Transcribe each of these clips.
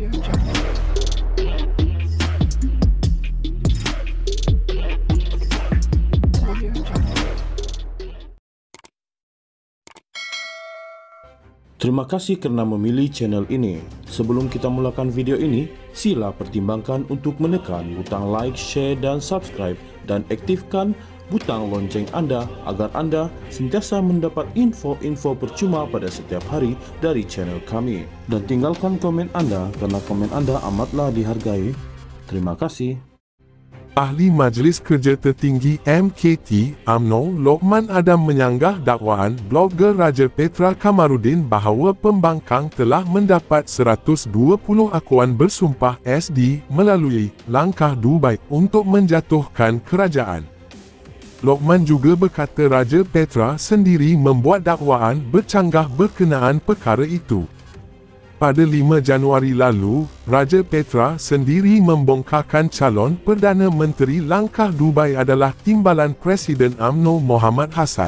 Terima kasih kerana memilih channel ini. Sebelum kita mulakan video ini, sila pertimbangkan untuk menekan butang like, share dan subscribe dan aktifkan butang lonceng anda agar anda sentiasa mendapat info-info percuma pada setiap hari dari channel kami. Dan tinggalkan komen anda kerana komen anda amatlah dihargai. Terima kasih. Ahli Majlis Kerja Tertinggi MKT UMNO Lokman Adam menyanggah dakwaan blogger Raja Petra Kamarudin bahawa pembangkang telah mendapat 120 akuan bersumpah SD melalui langkah Dubai untuk menjatuhkan kerajaan. Lokman juga berkata Raja Petra sendiri membuat dakwaan bercanggah berkenaan perkara itu. Pada 5 Januari lalu, Raja Petra sendiri membongkarkan calon Perdana Menteri langkah Dubai adalah timbalan Presiden UMNO Mohamad Hassan.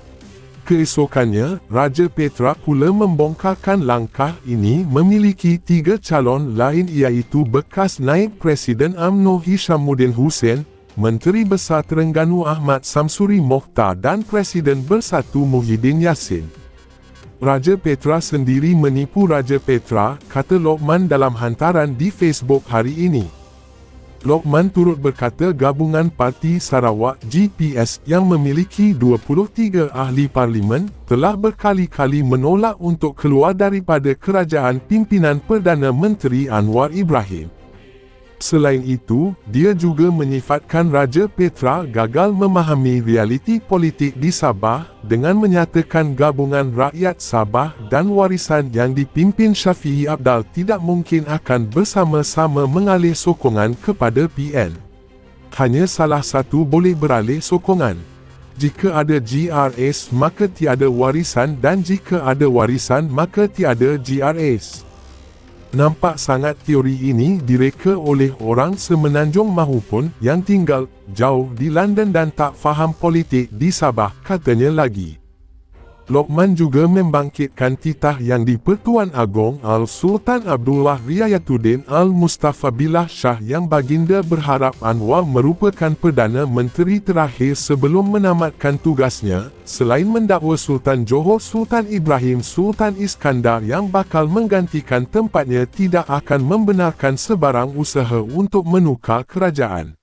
Keesokannya, Raja Petra pula membongkarkan langkah ini memiliki 3 calon lain iaitu bekas Naib Presiden UMNO Hishamuddin Hussein, Menteri Besar Terengganu Ahmad Samsuri Mokhtar dan Presiden Bersatu Muhyiddin Yassin. Raja Petra sendiri menipu Raja Petra, kata Lokman dalam hantaran di Facebook hari ini. Lokman turut berkata gabungan Parti Sarawak GPS yang memiliki 23 ahli parlimen telah berkali-kali menolak untuk keluar daripada kerajaan pimpinan Perdana Menteri Anwar Ibrahim. Selain itu, dia juga menyifatkan Raja Petra gagal memahami realiti politik di Sabah dengan menyatakan gabungan rakyat Sabah dan warisan yang dipimpin Syafiee Apdal tidak mungkin akan bersama-sama mengalih sokongan kepada PN. Hanya salah satu boleh beralih sokongan. Jika ada GRS maka tiada warisan dan jika ada warisan maka tiada GRS. Nampak sangat teori ini direka oleh orang semenanjung mahupun yang tinggal jauh di London dan tak faham politik di Sabah, katanya lagi. Lokman juga membangkitkan titah yang di-Pertuan Agong Al-Sultan Abdullah Riayatuddin Al-Mustafa Billah Shah yang baginda berharap Anwar merupakan Perdana Menteri terakhir sebelum menamatkan tugasnya, selain mendakwa Sultan Johor Sultan Ibrahim Sultan Iskandar yang bakal menggantikan tempatnya tidak akan membenarkan sebarang usaha untuk menukar kerajaan.